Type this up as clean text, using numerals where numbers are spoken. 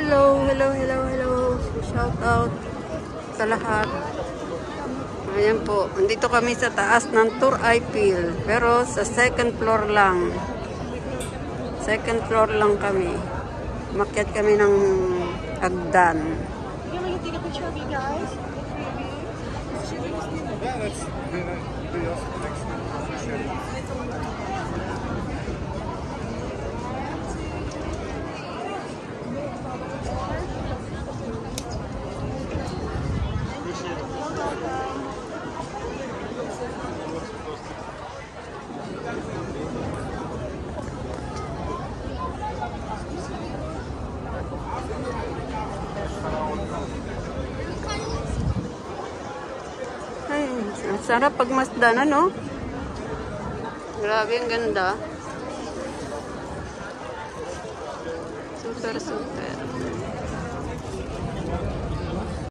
Hello, hello, hello, hello. Shout out sa lahat. Ayan po, andito kami sa taas ng Tour Eiffel, pero sa second floor lang. Second floor lang kami. Umakyat kami ng hagdan. Can we take a picture of you guys? Yeah, that's next to Ay, ang sarap pagmasdan, ano? Grabe, ang ganda. Super, super.